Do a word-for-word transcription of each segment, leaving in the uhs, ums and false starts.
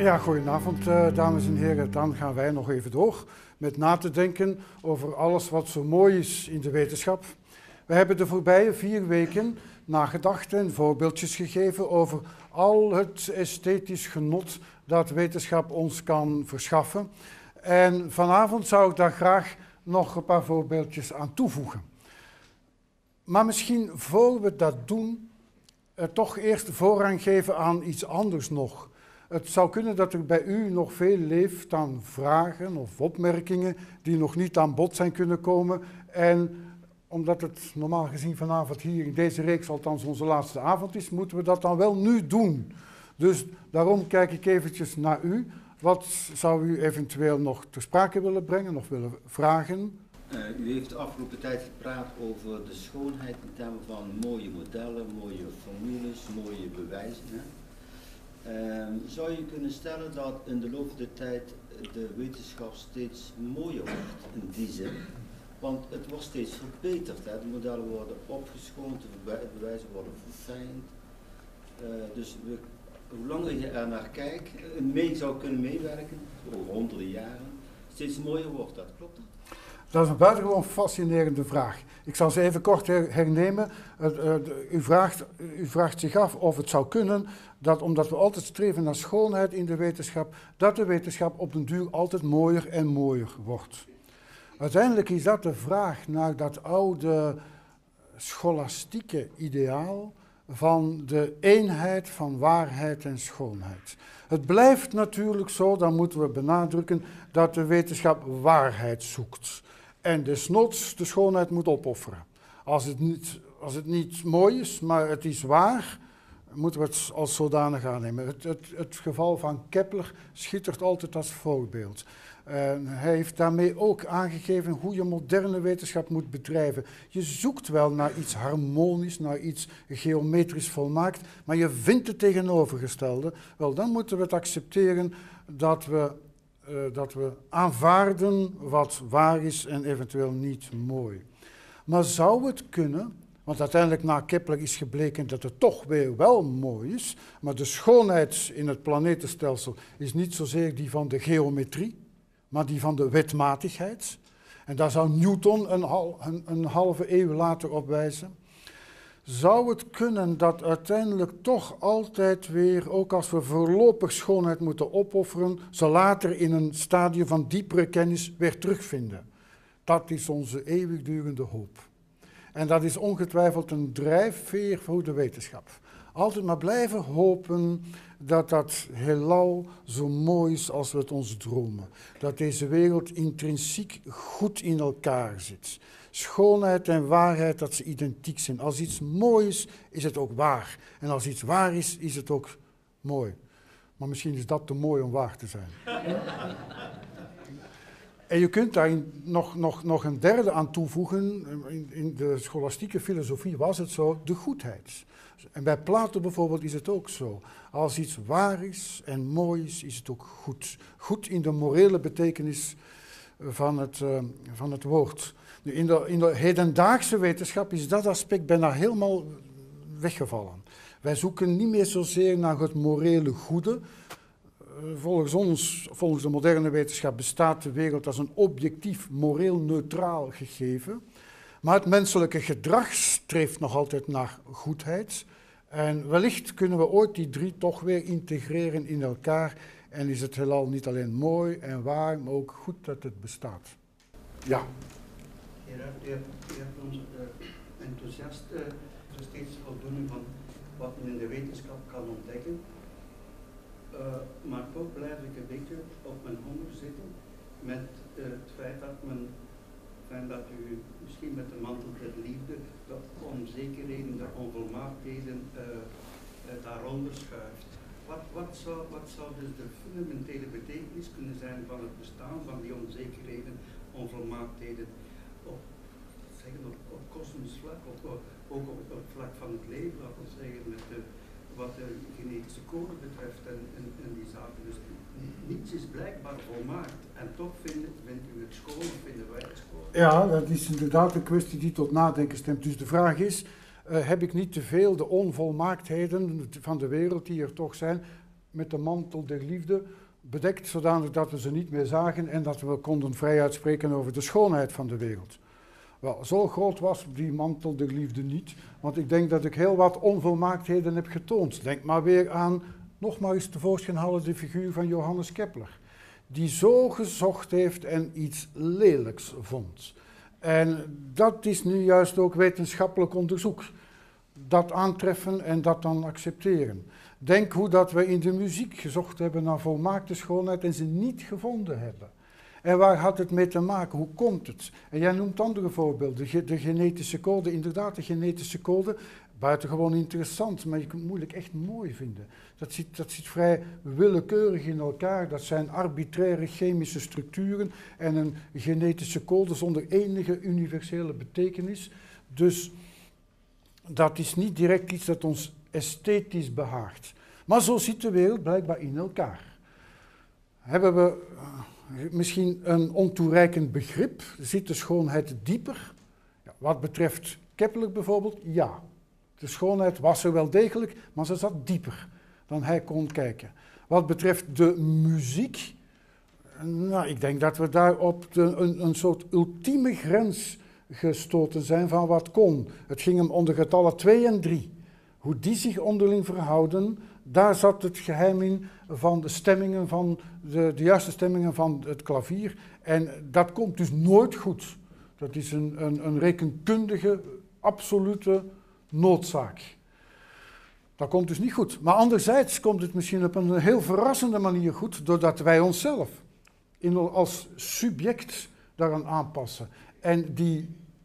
Ja, goedenavond uh, dames en heren. Dan gaan wij nog even door met na te denken over alles wat zo mooi is in de wetenschap. We hebben de voorbije vier weken nagedacht en voorbeeldjes gegeven over al het esthetisch genot dat wetenschap ons kan verschaffen. En vanavond zou ik daar graag nog een paar voorbeeldjes aan toevoegen. Maar misschien voor we dat doen, uh, toch eerst voorrang geven aan iets anders nog. Het zou kunnen dat er bij u nog veel leeft aan vragen of opmerkingen die nog niet aan bod zijn kunnen komen. En omdat het normaal gezien vanavond hier in deze reeks althans onze laatste avond is, moeten we dat dan wel nu doen. Dus daarom kijk ik eventjes naar u. Wat zou u eventueel nog ter sprake willen brengen, nog willen vragen? Uh, u heeft de afgelopen tijd gepraat over de schoonheid in termen van mooie modellen, mooie formules, mooie bewijzen. Hè? Uh, zou je kunnen stellen dat in de loop der tijd de wetenschap steeds mooier wordt in die zin? Want het wordt steeds verbeterd. Hè? De modellen worden opgeschoond, de bewijzen worden verfijnd. Uh, dus we, hoe langer je er naar kijkt, mee zou kunnen meewerken, over honderden jaren, steeds mooier wordt dat. Klopt dat? Dat is een buitengewoon fascinerende vraag. Ik zal ze even kort hernemen. Uh, uh, u, vraagt, u vraagt zich af of het zou kunnen dat, omdat we altijd streven naar schoonheid in de wetenschap, dat de wetenschap op den duur altijd mooier en mooier wordt. Uiteindelijk is dat de vraag naar dat oude scholastieke ideaal van de eenheid van waarheid en schoonheid. Het blijft natuurlijk zo, dan moeten we benadrukken, dat de wetenschap waarheid zoekt. En desnoods de schoonheid moet opofferen. Als het niet, als het niet mooi is, maar het is waar, moeten we het als zodanig aannemen. Het, het, het geval van Kepler schittert altijd als voorbeeld. Uh, hij heeft daarmee ook aangegeven hoe je moderne wetenschap moet bedrijven. Je zoekt wel naar iets harmonisch, naar iets geometrisch volmaakt, maar je vindt het tegenovergestelde. Wel, dan moeten we het accepteren dat we, uh, dat we aanvaarden wat waar is en eventueel niet mooi. Maar zou het kunnen, want uiteindelijk na Kepler is gebleken dat het toch weer wel mooi is, maar de schoonheid in het planetenstelsel is niet zozeer die van de geometrie, maar die van de wetmatigheid. En daar zou Newton een, hal, een, een halve eeuw later op wijzen. Zou het kunnen dat uiteindelijk toch altijd weer, ook als we voorlopig schoonheid moeten opofferen, ze later in een stadium van diepere kennis weer terugvinden? Dat is onze eeuwigdurende hoop. En dat is ongetwijfeld een drijfveer voor de wetenschap. Altijd maar blijven hopen dat dat heelal zo mooi is als we het ons dromen. Dat deze wereld intrinsiek goed in elkaar zit. Schoonheid en waarheid, dat ze identiek zijn. Als iets mooi is, is het ook waar. En als iets waar is, is het ook mooi. Maar misschien is dat te mooi om waar te zijn. En je kunt daar nog, nog, nog een derde aan toevoegen. In, in de scholastieke filosofie was het zo, de goedheid. En bij Plato bijvoorbeeld is het ook zo. Als iets waar is en mooi is, is het ook goed. Goed in de morele betekenis van het, uh, van het woord. Nu, in, de, in de hedendaagse wetenschap is dat aspect bijna helemaal weggevallen. Wij zoeken niet meer zozeer naar het morele goede. Volgens ons, volgens de moderne wetenschap, bestaat de wereld als een objectief, moreel neutraal gegeven. Maar het menselijke gedrag streeft nog altijd naar goedheid. En wellicht kunnen we ooit die drie toch weer integreren in elkaar. En is het heelal niet alleen mooi en waar, maar ook goed dat het bestaat. Ja. Gerard, u hebt, u hebt ons uh, enthousiast uh, steeds voldoening van wat men in de wetenschap kan ontdekken. Uh, maar toch blijf ik een beetje op mijn honger zitten met uh, het feit dat men, fijn dat u misschien met de mantel der liefde de onzekerheden, de onvolmaaktheden uh, uh, daaronder schuift. Wat, wat, zou, wat zou dus de fundamentele betekenis kunnen zijn van het bestaan van die onzekerheden, onvolmaaktheden op, zeggen, op, op kosmisch vlak, op, ook op het vlak van het leven, laten we zeggen, met de, wat de genetische code betreft en, en, en die zaken. Dus niets is blijkbaar volmaakt en toch vindt, vindt u het schoon, vinden wij het schoon. Ja, dat is inderdaad een kwestie die tot nadenken stemt. Dus de vraag is, uh, heb ik niet te veel de onvolmaaktheden van de wereld die er toch zijn, met de mantel der liefde bedekt, zodanig dat we ze niet meer zagen en dat we konden vrij uitspreken over de schoonheid van de wereld. Wel, zo groot was die mantel der liefde niet, want ik denk dat ik heel wat onvolmaaktheden heb getoond. Denk maar weer aan, nog maar eens tevoorschijn halen, de figuur van Johannes Kepler, die zo gezocht heeft en iets lelijks vond. En dat is nu juist ook wetenschappelijk onderzoek. Dat aantreffen en dat dan accepteren. Denk hoe dat we in de muziek gezocht hebben naar volmaakte schoonheid en ze niet gevonden hebben. En waar had het mee te maken? Hoe komt het? En jij noemt andere voorbeelden. De genetische code, inderdaad, de genetische code, buitengewoon interessant, maar je kunt het moeilijk echt mooi vinden. Dat zit, dat zit vrij willekeurig in elkaar. Dat zijn arbitraire chemische structuren en een genetische code zonder enige universele betekenis. Dus dat is niet direct iets dat ons esthetisch behaagt. Maar zo zit de wereld blijkbaar in elkaar. Hebben we uh, misschien een ontoereikend begrip? Zit de schoonheid dieper? Ja, wat betreft Kepler bijvoorbeeld, ja. De schoonheid was er wel degelijk, maar ze zat dieper dan hij kon kijken. Wat betreft de muziek, nou, ik denk dat we daar op de, een, een soort ultieme grens gestoten zijn van wat kon. Het ging hem om de getallen twee en drie. Hoe die zich onderling verhouden, daar zat het geheim in van de stemmingen van de, de juiste stemmingen van het klavier. En dat komt dus nooit goed. Dat is een, een, een rekenkundige, absolute noodzaak. Dat komt dus niet goed. Maar anderzijds komt het misschien op een heel verrassende manier goed, doordat wij onszelf in, als subject daaraan aanpassen. En die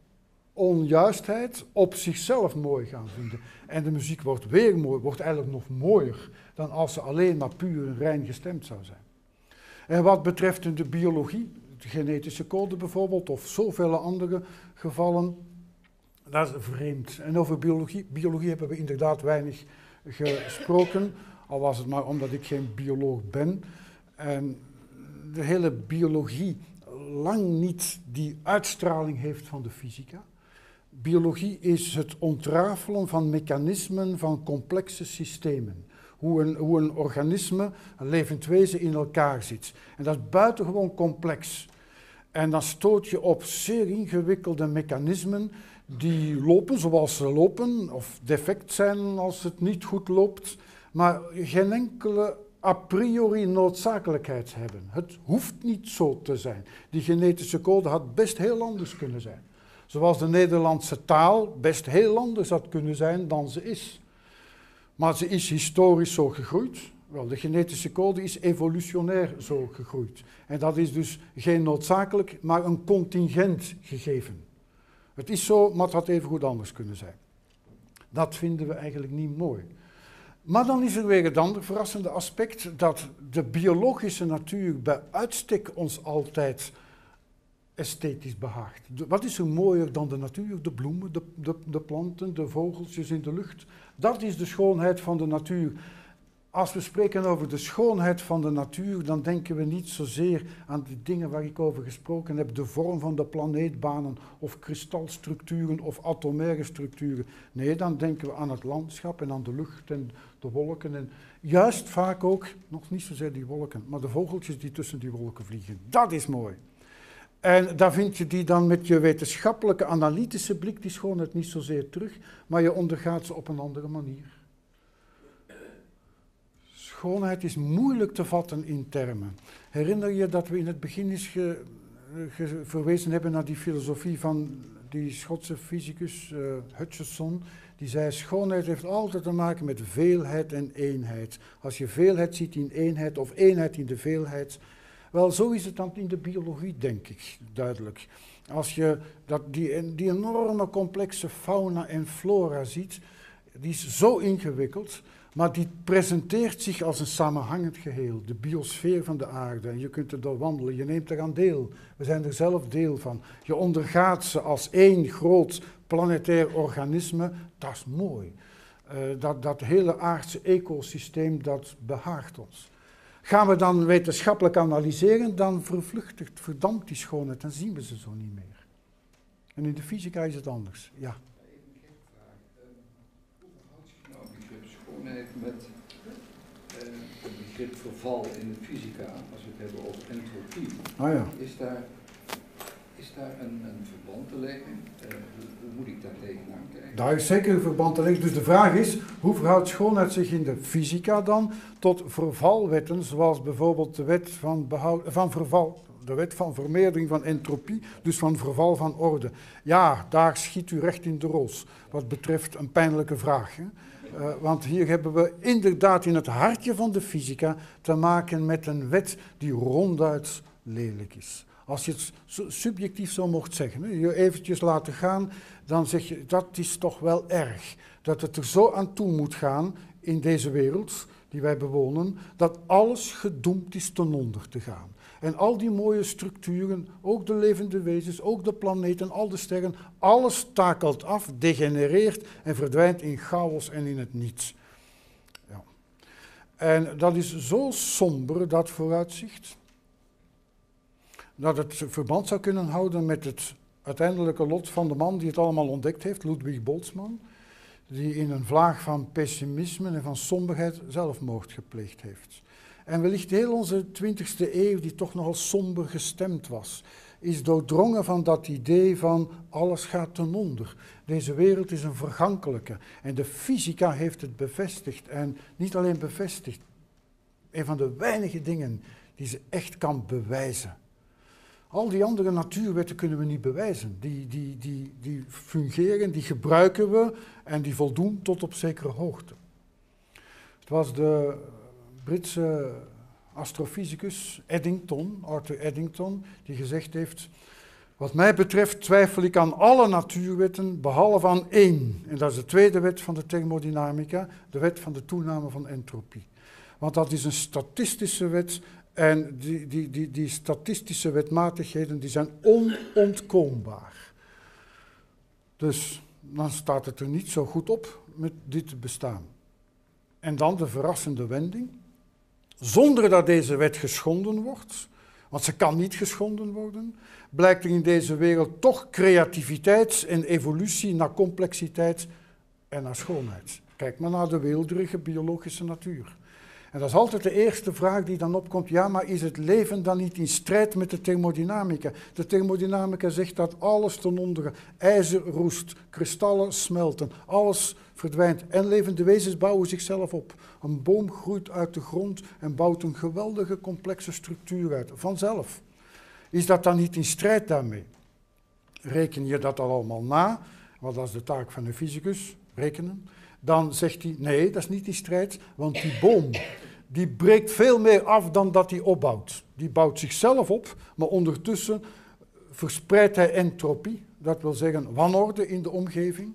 onjuistheid op zichzelf mooi gaan vinden. En de muziek wordt weer mooi, wordt eigenlijk nog mooier dan als ze alleen maar puur en rein gestemd zou zijn. En wat betreft de biologie, de genetische code bijvoorbeeld, of zoveel andere gevallen, dat is vreemd. En over biologie, biologie hebben we inderdaad weinig gesproken, al was het maar omdat ik geen bioloog ben. En de hele biologie lang niet die uitstraling heeft van de fysica. Biologie is het ontrafelen van mechanismen van complexe systemen. Hoe een, hoe een organisme, een levend wezen in elkaar zit. En dat is buitengewoon complex. En dan stoot je op zeer ingewikkelde mechanismen die lopen zoals ze lopen, of defect zijn als het niet goed loopt, maar geen enkele a priori noodzakelijkheid hebben. Het hoeft niet zo te zijn. Die genetische code had best heel anders kunnen zijn. Zoals de Nederlandse taal best heel anders had kunnen zijn dan ze is. Maar ze is historisch zo gegroeid. Wel, de genetische code is evolutionair zo gegroeid. En dat is dus geen noodzakelijk, maar een contingent gegeven. Het is zo, maar het had even goed anders kunnen zijn. Dat vinden we eigenlijk niet mooi. Maar dan is er weer het andere verrassende aspect, dat de biologische natuur bij uitstek ons altijd esthetisch behaagt. De, wat is er mooier dan de natuur? De bloemen, de, de, de planten, de vogeltjes in de lucht. Dat is de schoonheid van de natuur. Als we spreken over de schoonheid van de natuur, dan denken we niet zozeer aan de dingen waar ik over gesproken heb, de vorm van de planeetbanen of kristalstructuren of atomaire structuren. Nee, dan denken we aan het landschap en aan de lucht en de wolken. En juist vaak ook, nog niet zozeer die wolken, maar de vogeltjes die tussen die wolken vliegen. Dat is mooi. En daar vind je die dan met je wetenschappelijke, analytische blik, die schoonheid niet zozeer terug, maar je ondergaat ze op een andere manier. Schoonheid is moeilijk te vatten in termen. Herinner je dat we in het begin eens ge, ge, verwezen hebben naar die filosofie van die Schotse fysicus uh, Hutcheson, die zei, schoonheid heeft altijd te maken met veelheid en eenheid. Als je veelheid ziet in eenheid of eenheid in de veelheid, wel, zo is het dan in de biologie, denk ik, duidelijk. Als je dat, die, die enorme complexe fauna en flora ziet, die is zo ingewikkeld, maar die presenteert zich als een samenhangend geheel, de biosfeer van de aarde. En je kunt er door wandelen, je neemt eraan deel. We zijn er zelf deel van. Je ondergaat ze als één groot planetair organisme, dat is mooi. Uh, dat, dat hele aardse ecosysteem, dat behaagt ons. Gaan we dan wetenschappelijk analyseren, dan vervluchtigt, verdampt die schoonheid, dan zien we ze zo niet meer. En in de fysica is het anders, ja. Met uh, het begrip verval in de fysica, als we het hebben over entropie, Ah, ja. is daar, is daar een, een verband te leggen? Uh, hoe, hoe moet ik daar tegenaan kijken? Daar is zeker een verband te leggen. Dus de vraag is, hoe verhoudt schoonheid zich in de fysica dan tot vervalwetten, zoals bijvoorbeeld de wet van, behoud, van verval, de wet van vermeerdering van entropie, dus van verval van orde. Ja, daar schiet u recht in de roos, wat betreft een pijnlijke vraag. Hè? Uh, want hier hebben we inderdaad in het hartje van de fysica te maken met een wet die ronduit lelijk is. Als je het subjectief zo mocht zeggen, hè, je eventjes laten gaan, dan zeg je dat is toch wel erg. Dat het er zo aan toe moet gaan in deze wereld die wij bewonen, dat alles gedoemd is ten onder te gaan. En al die mooie structuren, ook de levende wezens, ook de planeten, al de sterren, alles takelt af, degenereert en verdwijnt in chaos en in het niets. Ja. En dat is zo somber, dat vooruitzicht, dat het verband zou kunnen houden met het uiteindelijke lot van de man die het allemaal ontdekt heeft, Ludwig Boltzmann, die in een vlaag van pessimisme en van somberheid zelfmoord gepleegd heeft. En wellicht heel onze twintigste eeuw, die toch nogal somber gestemd was, is doordrongen van dat idee van alles gaat ten onder. Deze wereld is een vergankelijke. En de fysica heeft het bevestigd. En niet alleen bevestigd, een van de weinige dingen die ze echt kan bewijzen. Al die andere natuurwetten kunnen we niet bewijzen. Die, die, die, die fungeren, die gebruiken we en die voldoen tot op zekere hoogte. Het was de Britse astrofysicus Eddington, Arthur Eddington, die gezegd heeft: wat mij betreft twijfel ik aan alle natuurwetten behalve aan één. En dat is de tweede wet van de thermodynamica, de wet van de toename van entropie. Want dat is een statistische wet en die, die, die, die statistische wetmatigheden die zijn onontkoombaar. Dus dan staat het er niet zo goed op met dit bestaan. En dan de verrassende wending. Zonder dat deze wet geschonden wordt, want ze kan niet geschonden worden, blijkt er in deze wereld toch creativiteit en evolutie naar complexiteit en naar schoonheid. Kijk maar naar de weelderige biologische natuur. En dat is altijd de eerste vraag die dan opkomt. Ja, maar is het leven dan niet in strijd met de thermodynamica? De thermodynamica zegt dat alles ten onder, ijzer roest, kristallen smelten, alles verdwijnt. En levende wezens bouwen zichzelf op. Een boom groeit uit de grond en bouwt een geweldige complexe structuur uit, vanzelf. Is dat dan niet in strijd daarmee? Reken je dat allemaal na, want dat is de taak van een fysicus, rekenen. Dan zegt hij, nee, dat is niet in strijd, want die boom, die breekt veel meer af dan dat hij opbouwt. Die bouwt zichzelf op, maar ondertussen verspreidt hij entropie, dat wil zeggen wanorde in de omgeving.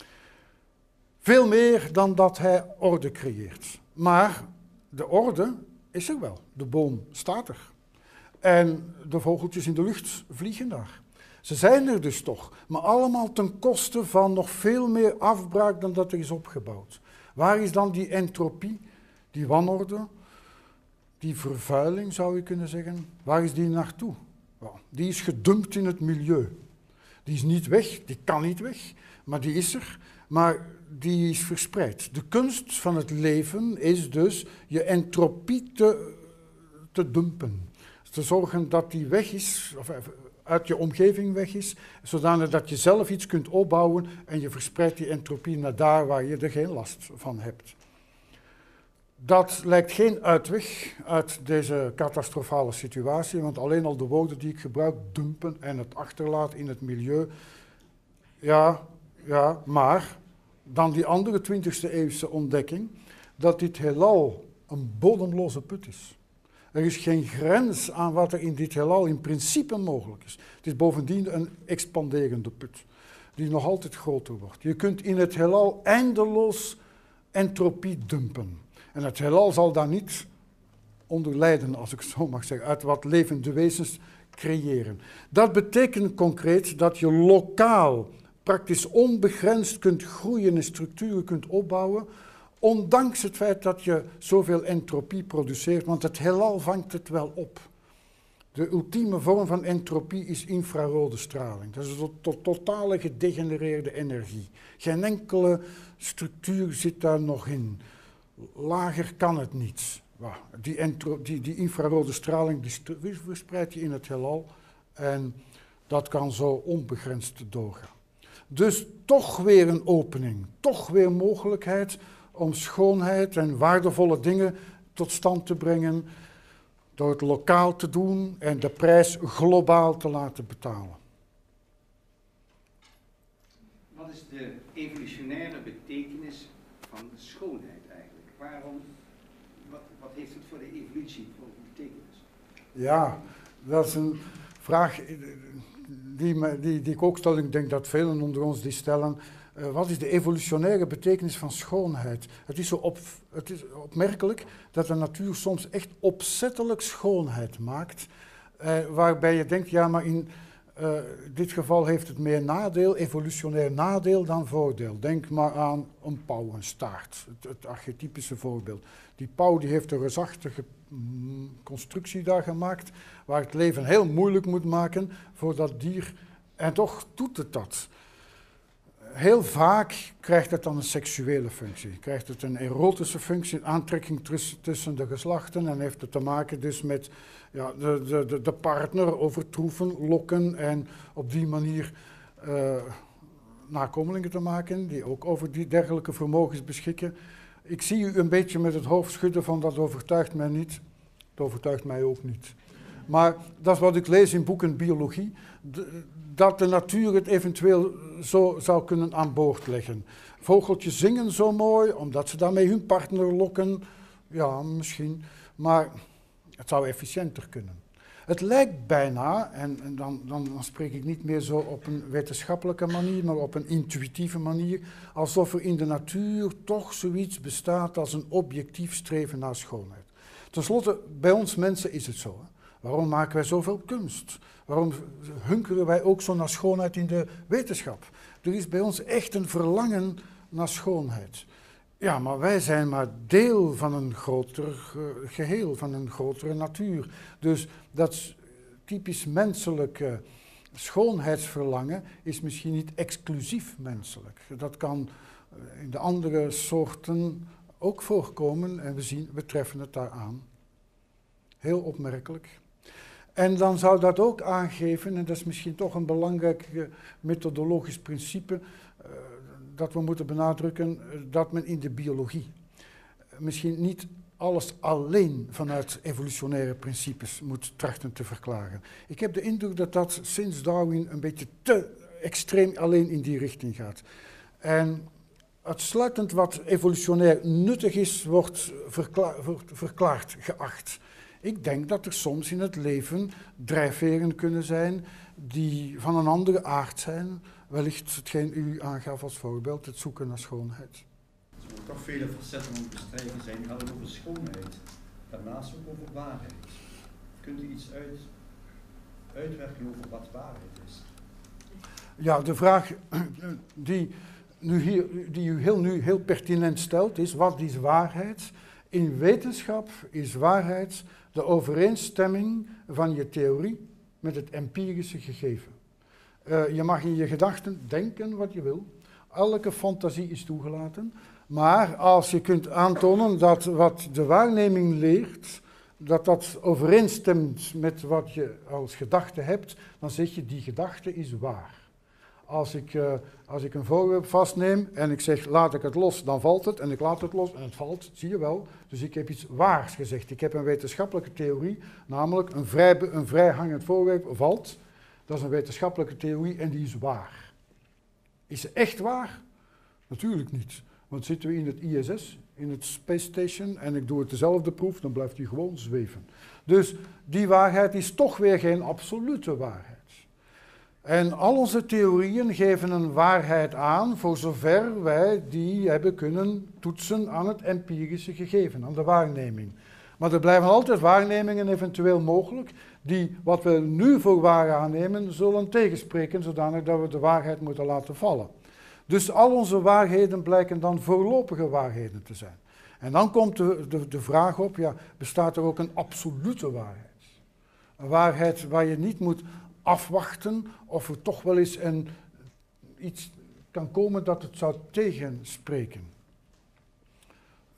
Veel meer dan dat hij orde creëert. Maar de orde is er wel, de boom staat er. En de vogeltjes in de lucht vliegen daar. Ze zijn er dus toch, maar allemaal ten koste van nog veel meer afbraak dan dat er is opgebouwd. Waar is dan die entropie, die wanorde, die vervuiling zou je kunnen zeggen, waar is die naartoe? Well, die is gedumpt in het milieu. Die is niet weg, die kan niet weg, maar die is er, maar die is verspreid. De kunst van het leven is dus je entropie te, te dumpen. Te zorgen dat die weg is, of uit je omgeving weg is, zodanig dat je zelf iets kunt opbouwen en je verspreidt die entropie naar daar waar je er geen last van hebt. Dat lijkt geen uitweg uit deze catastrofale situatie, want alleen al de woorden die ik gebruik, dumpen en het achterlaat in het milieu, ja, ja, maar dan die andere twintigste eeuwse ontdekking, dat dit heelal een bodemloze put is. Er is geen grens aan wat er in dit heelal in principe mogelijk is. Het is bovendien een expanderende put, die nog altijd groter wordt. Je kunt in het heelal eindeloos entropie dumpen. En het heelal zal daar niet onder lijden, als ik zo mag zeggen, uit wat levende wezens creëren. Dat betekent concreet dat je lokaal praktisch onbegrensd kunt groeien en structuren kunt opbouwen, ondanks het feit dat je zoveel entropie produceert, want het heelal vangt het wel op. De ultieme vorm van entropie is infrarode straling. Dat is een to- totale gedegenereerde energie. Geen enkele structuur zit daar nog in. Lager kan het niet. wow, die, entro, die, die infrarode straling die verspreidt je in het heelal en dat kan zo onbegrensd doorgaan. Dus toch weer een opening, toch weer mogelijkheid om schoonheid en waardevolle dingen tot stand te brengen door het lokaal te doen en de prijs globaal te laten betalen. Wat is de evolutionaire betekenis van de schoonheid eigenlijk? Waarom, wat, wat heeft het voor de evolutie voor betekenis? Ja, dat is een vraag die, die, die ik ook stel. Ik denk dat velen onder ons die stellen. Uh, wat is de evolutionaire betekenis van schoonheid? Het is zo op, het is opmerkelijk dat de natuur soms echt opzettelijk schoonheid maakt. Uh, waarbij je denkt, ja, maar in uh, dit geval heeft het meer nadeel, evolutionair nadeel dan voordeel. Denk maar aan een pauw, een staart, het, het archetypische voorbeeld. Die pauw die heeft een reusachtige mm, constructie daar gemaakt, waar het leven heel moeilijk moet maken voor dat dier. En toch doet het dat. Heel vaak krijgt het dan een seksuele functie, krijgt het een erotische functie, een aantrekking tussen de geslachten en heeft het te maken dus met ja, de, de, de, de partner overtroeven, lokken en op die manier uh, nakomelingen te maken die ook over die dergelijke vermogens beschikken. Ik zie u een beetje met het hoofd schudden van dat overtuigt mij niet, het overtuigt mij ook niet. Maar dat is wat ik lees in boeken biologie, de, dat de natuur het eventueel zo zou kunnen aan boord leggen. Vogeltjes zingen zo mooi, omdat ze daarmee hun partner lokken. Ja, misschien, maar het zou efficiënter kunnen. Het lijkt bijna, en, en dan, dan, dan spreek ik niet meer zo op een wetenschappelijke manier, maar op een intuïtieve manier, alsof er in de natuur toch zoiets bestaat als een objectief streven naar schoonheid. Ten slotte, bij ons mensen is het zo. Hè? Waarom maken wij zoveel kunst? Waarom hunkeren wij ook zo naar schoonheid in de wetenschap? Er is bij ons echt een verlangen naar schoonheid. Ja, maar wij zijn maar deel van een groter geheel, van een grotere natuur. Dus dat typisch menselijke schoonheidsverlangen is misschien niet exclusief menselijk. Dat kan in de andere soorten ook voorkomen en we zien, we treffen het daar aan. Heel opmerkelijk. En dan zou dat ook aangeven, en dat is misschien toch een belangrijk uh, methodologisch principe, uh, dat we moeten benadrukken, uh, dat men in de biologie uh, misschien niet alles alleen vanuit evolutionaire principes moet trachten te verklaren. Ik heb de indruk dat dat sinds Darwin een beetje te extreem alleen in die richting gaat. En uitsluitend wat evolutionair nuttig is, wordt, verkla- wordt verklaard, geacht. Ik denk dat er soms in het leven drijfveren kunnen zijn die van een andere aard zijn. Wellicht hetgeen u aangaf als voorbeeld, het zoeken naar schoonheid. Er zullen toch vele facetten om bestrijden zijn, gaat het over schoonheid. Daarnaast ook over waarheid. Kunt u iets uit, uitwerken over wat waarheid is? Ja, de vraag die, nu hier, die u heel, nu heel pertinent stelt is, wat is waarheid? In wetenschap is waarheid de overeenstemming van je theorie met het empirische gegeven. Uh, je mag in je gedachten denken wat je wil. Elke fantasie is toegelaten. Maar als je kunt aantonen dat wat de waarneming leert, dat dat overeenstemt met wat je als gedachte hebt, dan zeg je die gedachte is waar. Als ik, uh, als ik een voorwerp vastneem en ik zeg laat ik het los, dan valt het. En ik laat het los en het valt, zie je wel. Dus ik heb iets waars gezegd. Ik heb een wetenschappelijke theorie, namelijk een vrij, een vrij hangend voorwerp valt. Dat is een wetenschappelijke theorie en die is waar. Is ze echt waar? Natuurlijk niet. Want zitten we in het I S S, in het Space Station, en ik doe het dezelfde proef, dan blijft die gewoon zweven. Dus die waarheid is toch weer geen absolute waarheid. En al onze theorieën geven een waarheid aan voor zover wij die hebben kunnen toetsen aan het empirische gegeven, aan de waarneming. Maar er blijven altijd waarnemingen eventueel mogelijk die wat we nu voor waar aannemen zullen tegenspreken, zodanig dat we de waarheid moeten laten vallen. Dus al onze waarheden blijken dan voorlopige waarheden te zijn. En dan komt de, de, de vraag op, ja, bestaat er ook een absolute waarheid? Een waarheid waar je niet moet afwachten of er toch wel eens een, iets kan komen dat het zou tegenspreken.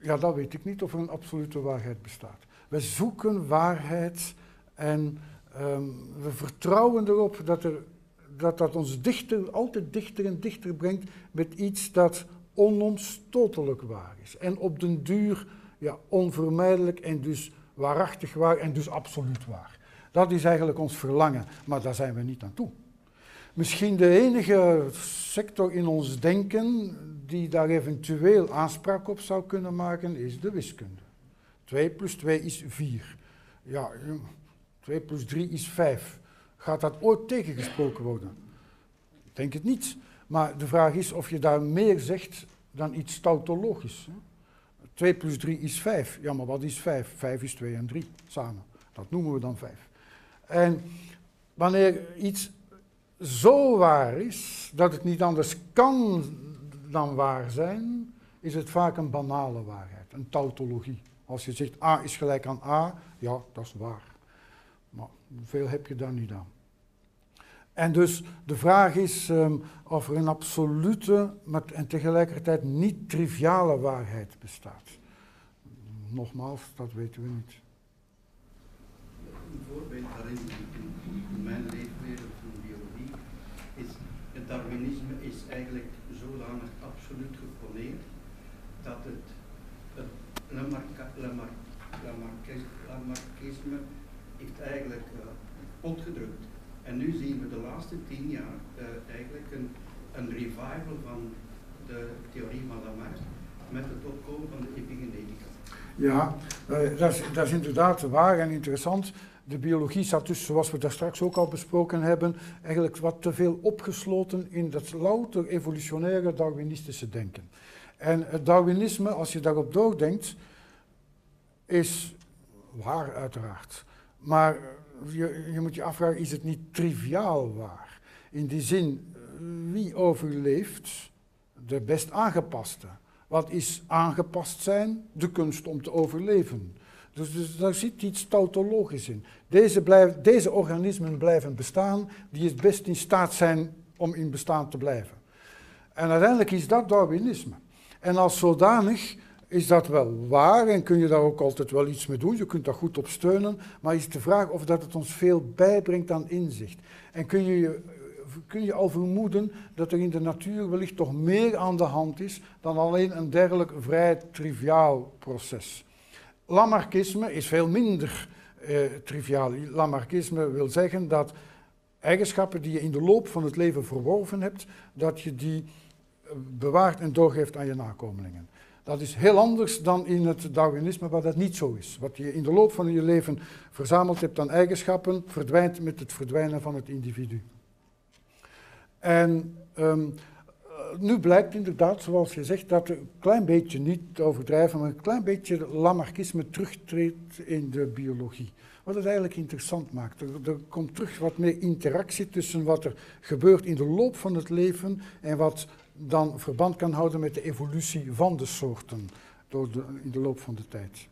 Ja, dat weet ik niet of er een absolute waarheid bestaat. We zoeken waarheid en um, we vertrouwen erop dat, er, dat dat ons dichter, altijd dichter en dichter brengt met iets dat onomstotelijk waar is. En op den duur ja, onvermijdelijk en dus waarachtig waar en dus absoluut waar. Dat is eigenlijk ons verlangen, maar daar zijn we niet aan toe. Misschien de enige sector in ons denken die daar eventueel aanspraak op zou kunnen maken, is de wiskunde. twee plus twee is vier. Ja, twee plus drie is vijf. Gaat dat ooit tegengesproken worden? Ik denk het niet. Maar de vraag is of je daar meer zegt dan iets tautologisch. twee plus drie is vijf. Ja, maar wat is vijf? vijf is twee en drie samen. Dat noemen we dan vijf. En wanneer iets zo waar is dat het niet anders kan dan waar zijn, is het vaak een banale waarheid, een tautologie. Als je zegt A is gelijk aan A, ja, dat is waar. Maar veel heb je daar niet aan. En dus de vraag is um, of er een absolute, maar en tegelijkertijd niet triviale waarheid bestaat. Nogmaals, dat weten we niet. Een voorbeeld daarin, in, in mijn leefwereld van biologie, is het Darwinisme is eigenlijk zodanig absoluut geponeerd dat het, het Lamarckisme heeft eigenlijk uh, potgedrukt. En nu zien we de laatste tien jaar uh, eigenlijk een, een revival van de theorie van Lamarck met het opkomen van de epigenetica. Ja, uh, dat, is, dat is inderdaad waar en interessant. De biologie zat dus, zoals we daar straks ook al besproken hebben, eigenlijk wat te veel opgesloten in dat louter evolutionaire Darwinistische denken. En het Darwinisme, als je daarop doordenkt, is waar uiteraard. Maar je, je moet je afvragen, is het niet triviaal waar? In die zin, wie overleeft? De best aangepaste. Wat is aangepast zijn? De kunst om te overleven. Dus, dus daar zit iets tautologisch in. Deze, blijf, deze organismen blijven bestaan, die het best in staat zijn om in bestaan te blijven. En uiteindelijk is dat Darwinisme. En als zodanig is dat wel waar en kun je daar ook altijd wel iets mee doen. Je kunt daar goed op steunen, maar is de vraag of dat het ons veel bijbrengt aan inzicht. En kun je, kun je al vermoeden dat er in de natuur wellicht toch meer aan de hand is dan alleen een dergelijk vrij triviaal proces. Lamarckisme is veel minder eh, triviaal. Lamarckisme wil zeggen dat eigenschappen die je in de loop van het leven verworven hebt, dat je die bewaart en doorgeeft aan je nakomelingen. Dat is heel anders dan in het Darwinisme, waar dat niet zo is. Wat je in de loop van je leven verzameld hebt aan eigenschappen, verdwijnt met het verdwijnen van het individu. En um, nu blijkt inderdaad, zoals je zegt, dat er een klein beetje, niet te overdrijven, maar een klein beetje Lamarckisme terugtreedt in de biologie. Wat het eigenlijk interessant maakt. Er, er komt terug wat meer interactie tussen wat er gebeurt in de loop van het leven en wat dan verband kan houden met de evolutie van de soorten door de, in de loop van de tijd.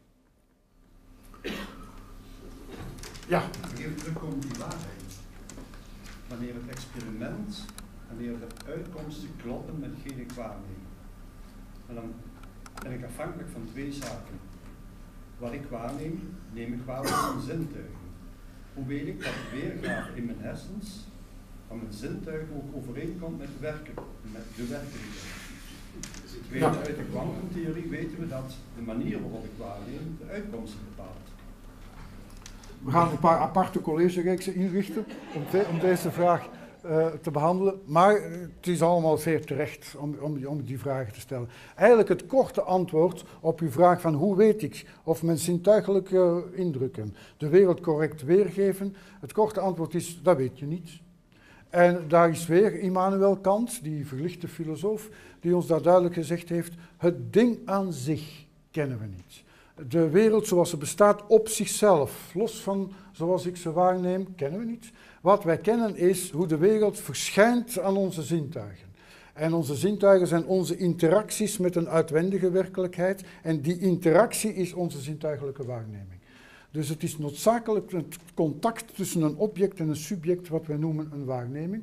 Ja. Even terugkomen op die waarheid. Wanneer het experiment, wanneer de uitkomsten kloppen met hetgeen ik waarneem. En dan ben ik afhankelijk van twee zaken. Wat ik waarneem, neem ik waar van zintuigen. Hoe weet ik dat de weergave in mijn hersens van mijn zintuigen ook overeenkomt met, werken, met de werkelijkheid? We weten, uit de kwantumtheorie weten we dat de manier waarop ik waarneem de uitkomsten bepaalt. We gaan een paar aparte collegereeksen inrichten om, te, om deze vraag uh, te behandelen, maar uh, het is allemaal zeer terecht om, om, om die vragen te stellen. Eigenlijk het korte antwoord op uw vraag van hoe weet ik of mijn zintuigelijke indrukken de wereld correct weergeven, het korte antwoord is, dat weet je niet. En daar is weer Immanuel Kant, die verlichte filosoof, die ons daar duidelijk gezegd heeft, het ding aan zich kennen we niet. De wereld zoals ze bestaat op zichzelf, los van zoals ik ze waarneem, kennen we niet. Wat wij kennen is hoe de wereld verschijnt aan onze zintuigen. En onze zintuigen zijn onze interacties met een uitwendige werkelijkheid en die interactie is onze zintuigelijke waarneming. Dus het is noodzakelijk het contact tussen een object en een subject wat wij noemen een waarneming.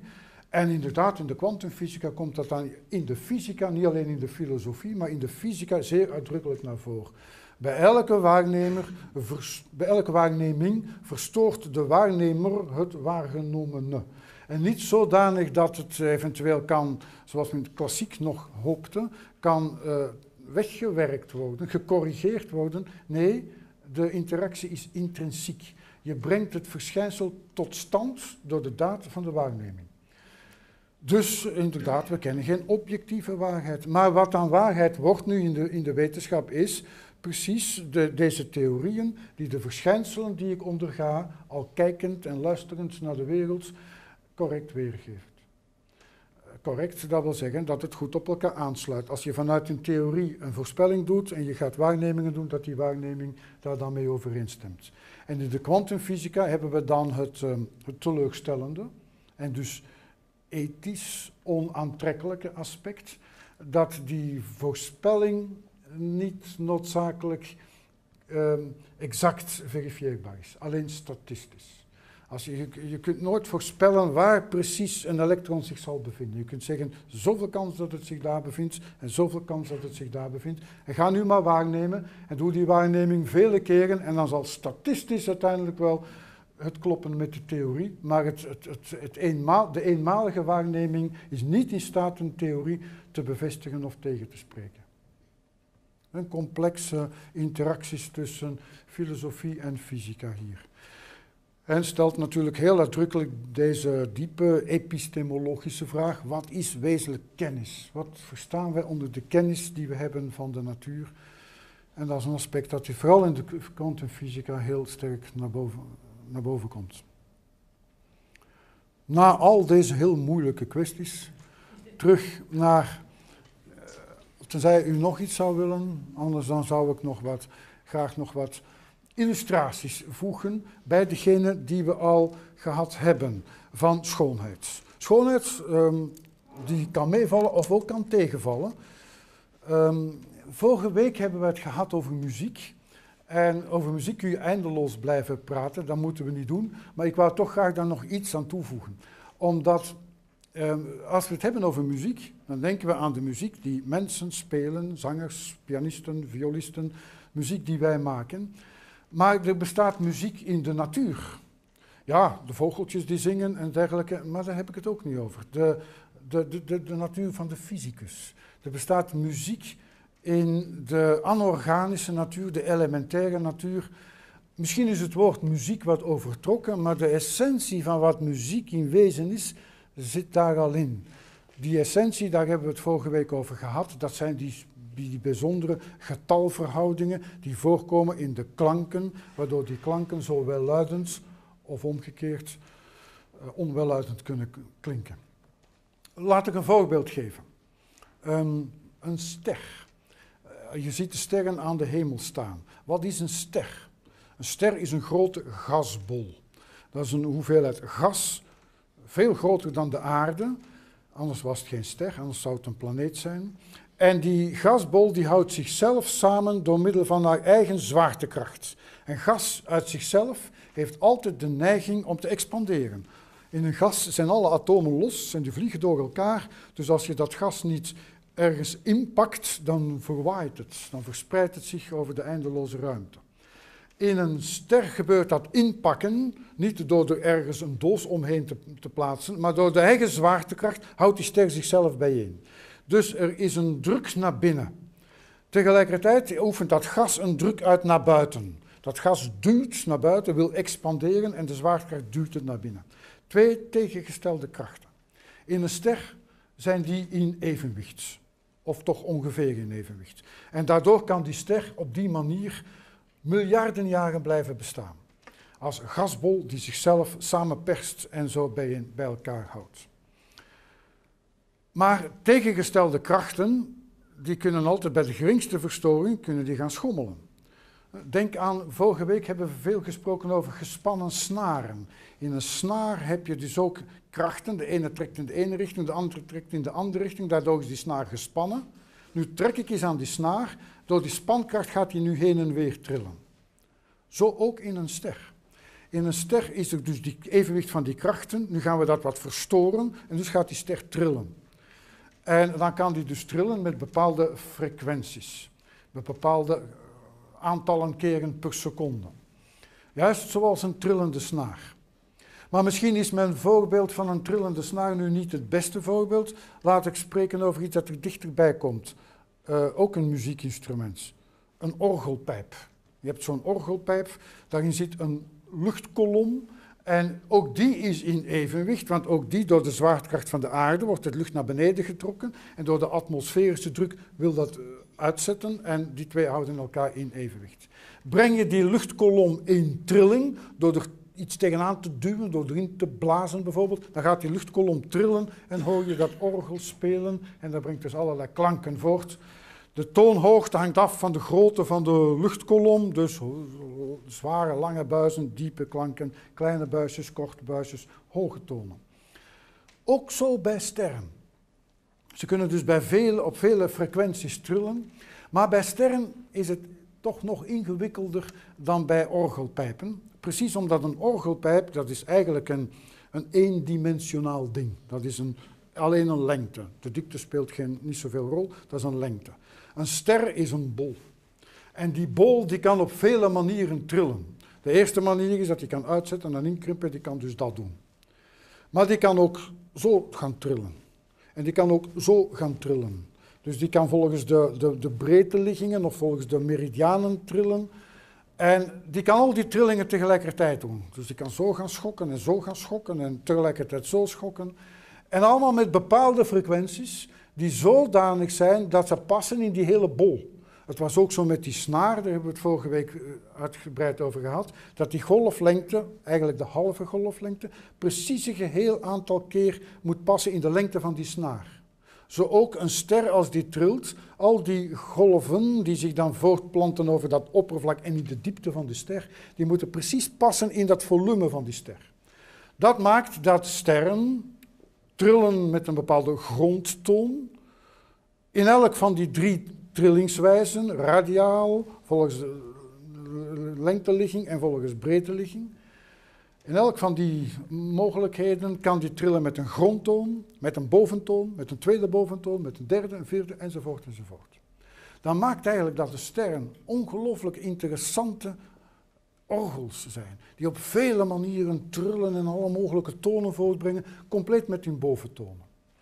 En inderdaad, in de kwantumfysica komt dat dan in de fysica, niet alleen in de filosofie, maar in de fysica zeer uitdrukkelijk naar voren. Bij elke waarnemer, vers, bij elke waarneming verstoort de waarnemer het waargenomene. En niet zodanig dat het eventueel kan, zoals men klassiek nog hoopte, kan uh, weggewerkt worden, gecorrigeerd worden. Nee, de interactie is intrinsiek. Je brengt het verschijnsel tot stand door de daad van de waarneming. Dus inderdaad, we kennen geen objectieve waarheid. Maar wat dan waarheid wordt nu in de, in de wetenschap is precies de, deze theorieën die de verschijnselen die ik onderga, al kijkend en luisterend naar de wereld, correct weergeeft. Correct, dat wil zeggen dat het goed op elkaar aansluit. Als je vanuit een theorie een voorspelling doet en je gaat waarnemingen doen, dat die waarneming daar dan mee overeenstemt. En in de kwantumfysica hebben we dan het, um, het teleurstellende en dus ethisch onaantrekkelijke aspect, dat die voorspelling niet noodzakelijk um, exact verifieerbaar is, alleen statistisch. Als je, je kunt nooit voorspellen waar precies een elektron zich zal bevinden. Je kunt zeggen, zoveel kans dat het zich daar bevindt en zoveel kans dat het zich daar bevindt. En ga nu maar waarnemen en doe die waarneming vele keren en dan zal statistisch uiteindelijk wel het kloppen met de theorie. Maar het, het, het, het eenmaal, de eenmalige waarneming is niet in staat een theorie te bevestigen of tegen te spreken. Een complexe interacties tussen filosofie en fysica hier. En stelt natuurlijk heel uitdrukkelijk deze diepe epistemologische vraag: wat is wezenlijk kennis? Wat verstaan wij onder de kennis die we hebben van de natuur? En dat is een aspect dat vooral in de kwantumfysica heel sterk naar boven, naar boven komt. Na al deze heel moeilijke kwesties, terug naar, tenzij u nog iets zou willen, anders dan zou ik nog wat, graag nog wat illustraties voegen bij degene die we al gehad hebben van schoonheid. Schoonheid um, die kan meevallen of ook kan tegenvallen. Um, vorige week hebben we het gehad over muziek. En over muziek kun je eindeloos blijven praten, dat moeten we niet doen. Maar ik wou toch graag daar nog iets aan toevoegen. Omdat um, als we het hebben over muziek, dan denken we aan de muziek die mensen spelen, zangers, pianisten, violisten, muziek die wij maken. Maar er bestaat muziek in de natuur. Ja, de vogeltjes die zingen en dergelijke, maar daar heb ik het ook niet over. De, de, de, de, de natuur van de fysicus. Er bestaat muziek in de anorganische natuur, de elementaire natuur. Misschien is het woord muziek wat overtrokken, maar de essentie van wat muziek in wezen is, zit daar al in. Die essentie, daar hebben we het vorige week over gehad, dat zijn die Die, die bijzondere getalverhoudingen die voorkomen in de klanken, waardoor die klanken zo welluidend of omgekeerd uh, onwelluidend kunnen klinken. Laat ik een voorbeeld geven. Um, een ster. Uh, je ziet de sterren aan de hemel staan. Wat is een ster? Een ster is een grote gasbol. Dat is een hoeveelheid gas, veel groter dan de aarde. Anders was het geen ster, anders zou het een planeet zijn. En die gasbol die houdt zichzelf samen door middel van haar eigen zwaartekracht. En gas uit zichzelf heeft altijd de neiging om te expanderen. In een gas zijn alle atomen los en die vliegen door elkaar. Dus als je dat gas niet ergens inpakt, dan verwaait het. Dan verspreidt het zich over de eindeloze ruimte. In een ster gebeurt dat inpakken, niet door er ergens een doos omheen te, te plaatsen, maar door de eigen zwaartekracht houdt die ster zichzelf bijeen. Dus er is een druk naar binnen. Tegelijkertijd oefent dat gas een druk uit naar buiten. Dat gas duwt naar buiten, wil expanderen en de zwaartekracht duwt het naar binnen. Twee tegengestelde krachten. In een ster zijn die in evenwicht, of toch ongeveer in evenwicht. En daardoor kan die ster op die manier miljarden jaren blijven bestaan. Als een gasbol die zichzelf samenperst en zo bij, bij elkaar houdt. Maar tegengestelde krachten, die kunnen altijd bij de geringste verstoring kunnen die gaan schommelen. Denk aan, vorige week hebben we veel gesproken over gespannen snaren. In een snaar heb je dus ook krachten, de ene trekt in de ene richting, de andere trekt in de andere richting, daardoor is die snaar gespannen. Nu trek ik eens aan die snaar, door die spankracht gaat die nu heen en weer trillen. Zo ook in een ster. In een ster is er dus die evenwicht van die krachten. Nu gaan we dat wat verstoren en dus gaat die ster trillen. En dan kan die dus trillen met bepaalde frequenties. Met bepaalde aantallen keren per seconde. Juist zoals een trillende snaar. Maar misschien is mijn voorbeeld van een trillende snaar nu niet het beste voorbeeld. Laat ik spreken over iets dat er dichterbij komt. Uh, ook een muziekinstrument. Een orgelpijp. Je hebt zo'n orgelpijp, daarin zit een luchtkolom. En ook die is in evenwicht, want ook die door de zwaartekracht van de aarde wordt de lucht naar beneden getrokken. En door de atmosferische druk wil dat uitzetten en die twee houden elkaar in evenwicht. Breng je die luchtkolom in trilling, door er iets tegenaan te duwen, door erin te blazen bijvoorbeeld, dan gaat die luchtkolom trillen en hoor je dat orgel spelen en dat brengt dus allerlei klanken voort. De toonhoogte hangt af van de grootte van de luchtkolom, dus zware, lange buizen, diepe klanken, kleine buisjes, korte buisjes, hoge tonen. Ook zo bij sterren. Ze kunnen dus bij vele, op vele frequenties trillen, maar bij sterren is het toch nog ingewikkelder dan bij orgelpijpen. Precies omdat een orgelpijp, dat is eigenlijk een, een eendimensionaal ding. Dat is een, alleen een lengte. De diepte speelt geen, niet zoveel rol, dat is een lengte. Een ster is een bol. En die bol die kan op vele manieren trillen. De eerste manier is dat hij kan uitzetten en inkrimpen, die kan dus dat doen. Maar die kan ook zo gaan trillen. En die kan ook zo gaan trillen. Dus die kan volgens de, de, de breedteliggingen of volgens de meridianen trillen. En die kan al die trillingen tegelijkertijd doen. Dus die kan zo gaan schokken en zo gaan schokken en tegelijkertijd zo schokken. En allemaal met bepaalde frequenties die zodanig zijn dat ze passen in die hele bol. Het was ook zo met die snaar, daar hebben we het vorige week uitgebreid over gehad, dat die golflengte, eigenlijk de halve golflengte, precies een geheel aantal keer moet passen in de lengte van die snaar. Zo ook een ster als die trilt, al die golven die zich dan voortplanten over dat oppervlak en in de diepte van de ster, die moeten precies passen in dat volume van die ster. Dat maakt dat sterren trillen met een bepaalde grondtoon. In elk van die drie trillingswijzen, radiaal, volgens lengteligging en volgens breedteligging. In elk van die mogelijkheden kan die trillen met een grondtoon, met een boventoon, met een tweede boventoon, met een derde, een vierde, enzovoort, enzovoort. Dat maakt eigenlijk dat de sterren ongelooflijk interessante orgels zijn, die op vele manieren trillen en alle mogelijke tonen voortbrengen, compleet met hun boventonen.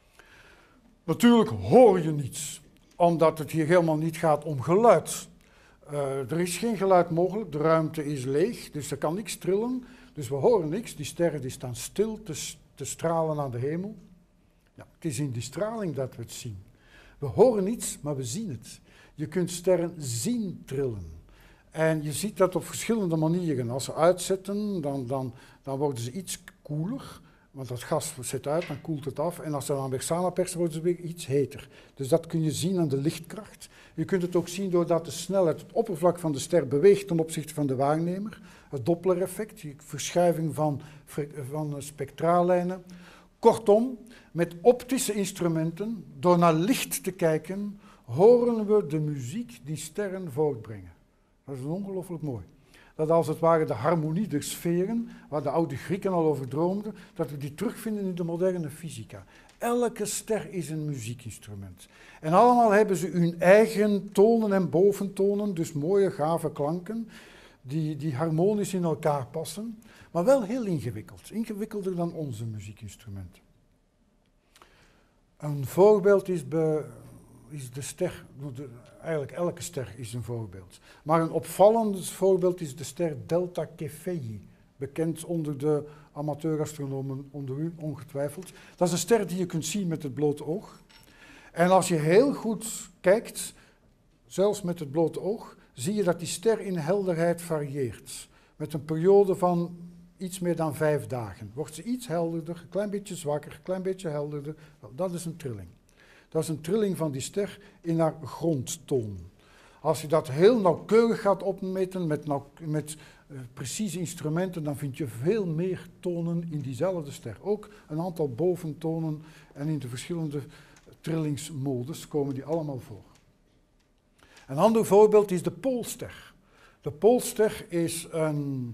Natuurlijk hoor je niets, omdat het hier helemaal niet gaat om geluid. Uh, er is geen geluid mogelijk, de ruimte is leeg, dus er kan niks trillen. Dus we horen niks, die sterren die staan stil te, te stralen aan de hemel. Ja, het is in die straling dat we het zien. We horen niets, maar we zien het. Je kunt sterren zien trillen. En je ziet dat op verschillende manieren. Als ze uitzetten, dan, dan, dan worden ze iets koeler. Want dat gas zet uit, dan koelt het af. En als ze dan weer samenpersen, worden ze weer iets heter. Dus dat kun je zien aan de lichtkracht. Je kunt het ook zien doordat de snelheid, het oppervlak van de ster beweegt ten opzichte van de waarnemer. Het Doppler-effect, die verschuiving van, van spectraallijnen. Kortom, met optische instrumenten, door naar licht te kijken, horen we de muziek die sterren voortbrengen. Dat is ongelooflijk mooi. Dat als het ware de harmonie der sferen, waar de oude Grieken al over droomden, dat we die terugvinden in de moderne fysica. Elke ster is een muziekinstrument. En allemaal hebben ze hun eigen tonen en boventonen, dus mooie, gave klanken, die, die harmonisch in elkaar passen, maar wel heel ingewikkeld. Ingewikkelder dan onze muziekinstrumenten. Een voorbeeld is, be, is de ster. De, eigenlijk elke ster is een voorbeeld. Maar een opvallend voorbeeld is de ster Delta Cephei. Bekend onder de amateurastronomen, onder u ongetwijfeld. Dat is een ster die je kunt zien met het blote oog. En als je heel goed kijkt, zelfs met het blote oog, zie je dat die ster in helderheid varieert. Met een periode van iets meer dan vijf dagen. Wordt ze iets helderder, een klein beetje zwakker, een klein beetje helderder. Dat is een trilling. Dat is een trilling van die ster in haar grondtoon. Als je dat heel nauwkeurig gaat opmeten met, nauw, met uh, precieze instrumenten, dan vind je veel meer tonen in diezelfde ster. Ook een aantal boventonen en in de verschillende trillingsmodes komen die allemaal voor. Een ander voorbeeld is de Poolster. De Poolster is een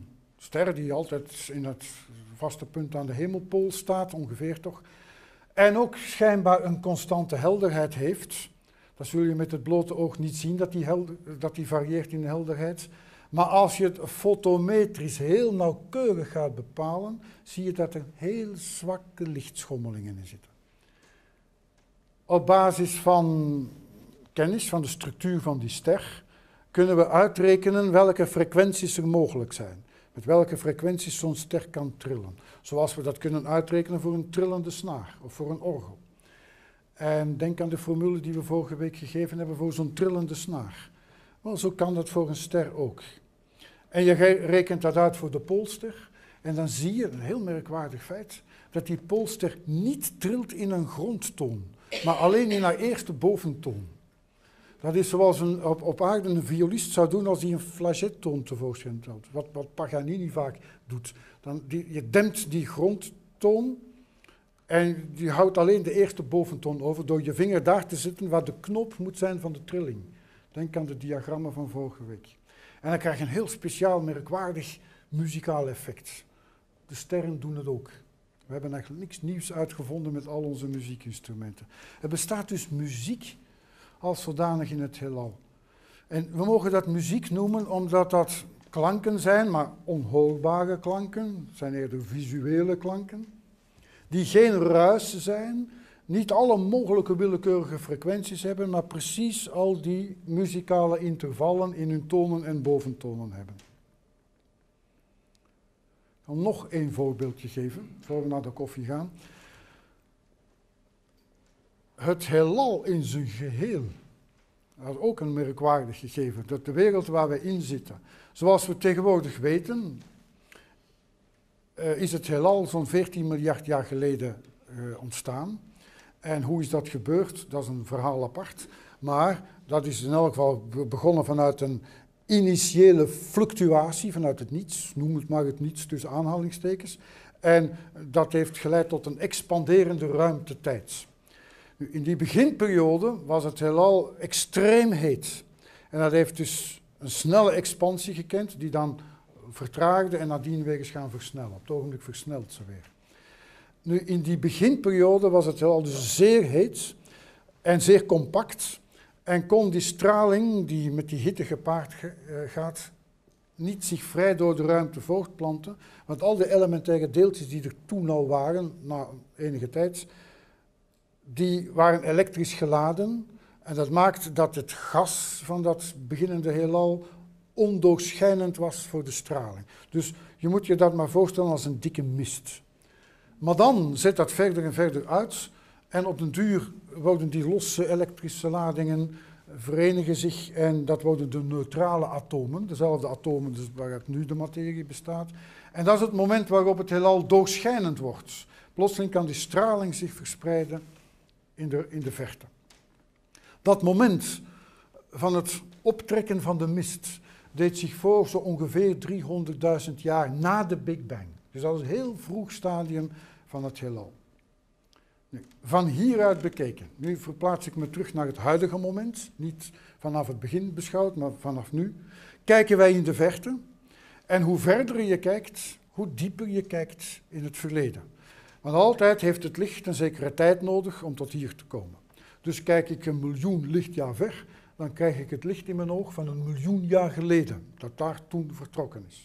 ster die altijd in het vaste punt aan de hemelpool staat, ongeveer toch. En ook schijnbaar een constante helderheid heeft. Dat zul je met het blote oog niet zien, dat die, helder, dat die varieert in helderheid. Maar als je het fotometrisch heel nauwkeurig gaat bepalen, zie je dat er heel zwakke lichtschommelingen in zitten. Op basis van kennis van de structuur van die ster kunnen we uitrekenen welke frequenties er mogelijk zijn. Met welke frequenties zo'n ster kan trillen. Zoals we dat kunnen uitrekenen voor een trillende snaar of voor een orgel. En denk aan de formule die we vorige week gegeven hebben voor zo'n trillende snaar. Wel, zo kan dat voor een ster ook. En je rekent dat uit voor de Poolster. En dan zie je, een heel merkwaardig feit, dat die Poolster niet trilt in een grondtoon, maar alleen in haar eerste boventoon. Dat is zoals een, op, op aarde een violist zou doen als hij een flagettoon tevoorschijn telt. Wat, wat Paganini vaak doet. Dan die, je dempt die grondtoon en je houdt alleen de eerste boventoon over door je vinger daar te zetten waar de knop moet zijn van de trilling. Denk aan de diagrammen van vorige week. En dan krijg je een heel speciaal, merkwaardig muzikaal effect. De sterren doen het ook. We hebben eigenlijk niks nieuws uitgevonden met al onze muziekinstrumenten. Er bestaat dus muziek als zodanig in het heelal. En we mogen dat muziek noemen omdat dat klanken zijn, maar onhoorbare klanken, het zijn eerder visuele klanken, die geen ruis zijn, niet alle mogelijke willekeurige frequenties hebben, maar precies al die muzikale intervallen in hun tonen en boventonen hebben. Ik zal nog één voorbeeldje geven, voor we naar de koffie gaan. Het heelal in zijn geheel, dat is ook een merkwaardig gegeven, dat de wereld waar wij in zitten, zoals we tegenwoordig weten, uh, is het heelal zo'n veertien miljard jaar geleden uh, ontstaan. En hoe is dat gebeurd? Dat is een verhaal apart. Maar dat is in elk geval begonnen vanuit een initiële fluctuatie, vanuit het niets, noem het maar het niets tussen aanhalingstekens. En dat heeft geleid tot een expanderende ruimtetijd. Nu, in die beginperiode was het heelal extreem heet. En dat heeft dus een snelle expansie gekend, die dan vertraagde en nadien weer eens gaan versnellen. Op het ogenblik versnelt ze weer. Nu, in die beginperiode was het heelal dus zeer heet en zeer compact. En kon die straling, die met die hitte gepaard gaat, niet zich vrij door de ruimte voortplanten. Want al de elementaire deeltjes die er toen al waren, na enige tijd, die waren elektrisch geladen. En dat maakte dat het gas van dat beginnende heelal ondoorschijnend was voor de straling. Dus je moet je dat maar voorstellen als een dikke mist. Maar dan zet dat verder en verder uit en op den duur worden die losse elektrische ladingen verenigen zich en dat worden de neutrale atomen, dezelfde atomen dus waaruit nu de materie bestaat. En dat is het moment waarop het heelal doorschijnend wordt. Plotseling kan die straling zich verspreiden in de, in de verte. Dat moment van het optrekken van de mist deed zich voor zo ongeveer driehonderdduizend jaar na de Big Bang. Dus dat is een heel vroeg stadium van het heelal. Nu, van hieruit bekeken, nu verplaats ik me terug naar het huidige moment, niet vanaf het begin beschouwd, maar vanaf nu, kijken wij in de verte. En hoe verder je kijkt, hoe dieper je kijkt in het verleden. Want altijd heeft het licht een zekere tijd nodig om tot hier te komen. Dus kijk ik een miljoen lichtjaar ver, dan krijg ik het licht in mijn oog van een miljoen jaar geleden, dat daar toen vertrokken is.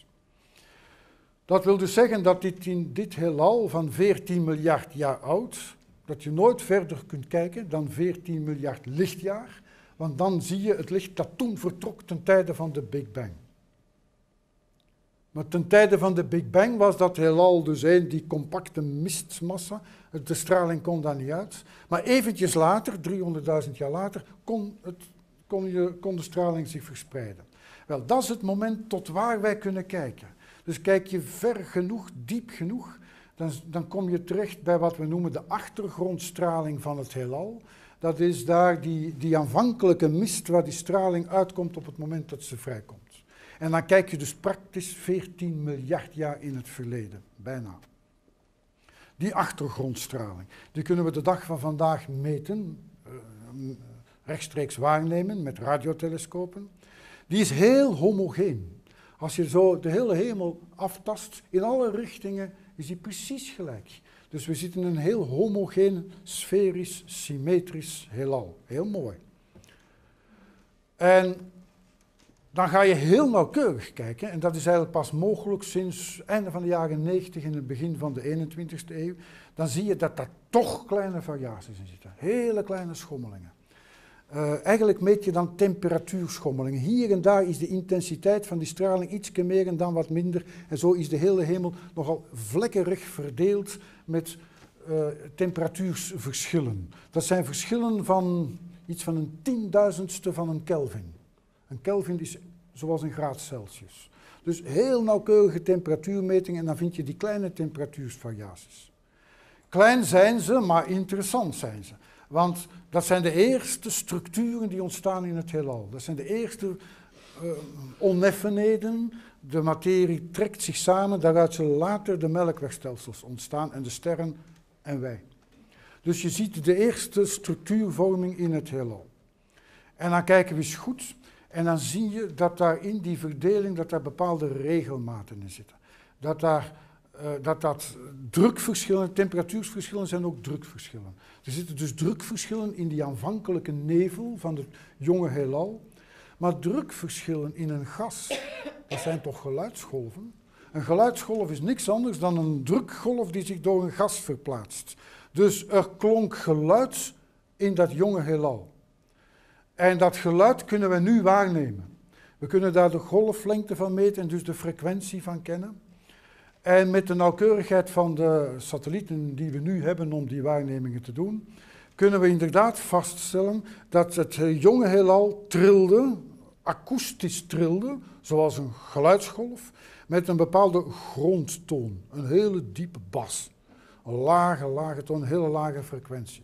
Dat wil dus zeggen dat dit in dit heelal van veertien miljard jaar oud, dat je nooit verder kunt kijken dan veertien miljard lichtjaar, want dan zie je het licht dat toen vertrok ten tijde van de Big Bang. Maar ten tijde van de Big Bang was dat heelal dus een, die compacte mistmassa, de straling kon daar niet uit. Maar eventjes later, driehonderdduizend jaar later, kon, het, kon, je, kon de straling zich verspreiden. Wel, dat is het moment tot waar wij kunnen kijken. Dus kijk je ver genoeg, diep genoeg, dan, dan kom je terecht bij wat we noemen de achtergrondstraling van het heelal. Dat is daar die, die aanvankelijke mist waar die straling uitkomt op het moment dat ze vrijkomt. En dan kijk je dus praktisch veertien miljard jaar in het verleden, bijna. Die achtergrondstraling, die kunnen we de dag van vandaag meten, uh, rechtstreeks waarnemen met radiotelescopen. Die is heel homogeen. Als je zo de hele hemel aftast, in alle richtingen, is die precies gelijk. Dus we zitten in een heel homogeen, sferisch, symmetrisch heelal. Heel mooi. En dan ga je heel nauwkeurig kijken, en dat is eigenlijk pas mogelijk sinds het einde van de jaren negentig en het begin van de eenentwintigste eeuw. Dan zie je dat daar toch kleine variaties in zitten. Hele kleine schommelingen. Uh, eigenlijk meet je dan temperatuurschommelingen. Hier en daar is de intensiteit van die straling iets meer en dan wat minder. En zo is de hele hemel nogal vlekkerig verdeeld met uh, temperatuurverschillen. Dat zijn verschillen van iets van een tienduizendste van een Kelvin. Een Kelvin is zoals een graad Celsius. Dus heel nauwkeurige temperatuurmetingen en dan vind je die kleine temperatuurvariaties. Klein zijn ze, maar interessant zijn ze. Want dat zijn de eerste structuren die ontstaan in het heelal. Dat zijn de eerste uh, oneffenheden. De materie trekt zich samen, daaruit zullen later de melkwegstelsels ontstaan en de sterren en wij. Dus je ziet de eerste structuurvorming in het heelal. En dan kijken we eens goed en dan zie je dat daar in die verdeling dat daar bepaalde regelmaten in zitten. Dat daar... Uh, dat dat drukverschillen, temperatuurverschillen zijn ook drukverschillen. Er zitten dus drukverschillen in die aanvankelijke nevel van het jonge heelal. Maar drukverschillen in een gas, dat zijn toch geluidsgolven? Een geluidsgolf is niks anders dan een drukgolf die zich door een gas verplaatst. Dus er klonk geluid in dat jonge heelal. En dat geluid kunnen we nu waarnemen. We kunnen daar de golflengte van meten en dus de frequentie van kennen. En met de nauwkeurigheid van de satellieten die we nu hebben om die waarnemingen te doen, kunnen we inderdaad vaststellen dat het jonge heelal trilde, akoestisch trilde, zoals een geluidsgolf, met een bepaalde grondtoon, een hele diepe bas. Een lage, lage toon, een hele lage frequentie.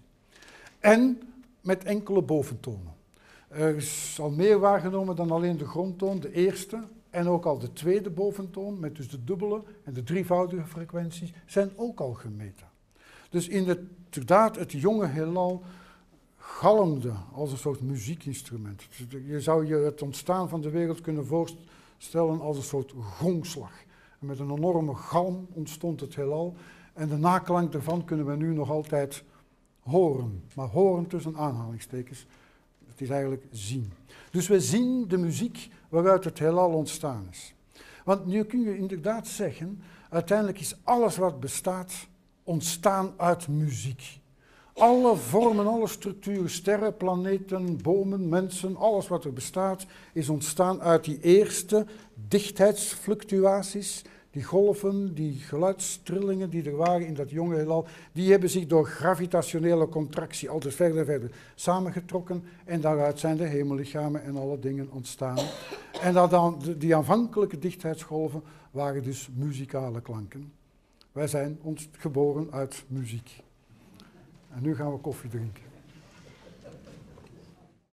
En met enkele boventonen. Er is al meer waargenomen dan alleen de grondtoon, de eerste. En ook al de tweede boventoon, met dus de dubbele en de drievoudige frequenties, zijn ook al gemeten. Dus inderdaad, het jonge heelal galmde als een soort muziekinstrument. Je zou je het ontstaan van de wereld kunnen voorstellen als een soort gongslag. En met een enorme galm ontstond het heelal. En de naklank daarvan kunnen we nu nog altijd horen. Maar horen tussen aanhalingstekens. Het is eigenlijk zien. Dus we zien de muziek waaruit het heelal ontstaan is. Want nu kun je inderdaad zeggen, uiteindelijk is alles wat bestaat ontstaan uit muziek. Alle vormen, alle structuren, sterren, planeten, bomen, mensen, alles wat er bestaat, is ontstaan uit die eerste dichtheidsfluctuaties. Die golven, die geluidstrillingen die er waren in dat jonge heelal, die hebben zich door gravitationele contractie altijd verder en verder samengetrokken en daaruit zijn de hemellichamen en alle dingen ontstaan. En dat dan, die aanvankelijke dichtheidsgolven waren dus muzikale klanken. Wij zijn ons geboren uit muziek. En nu gaan we koffie drinken.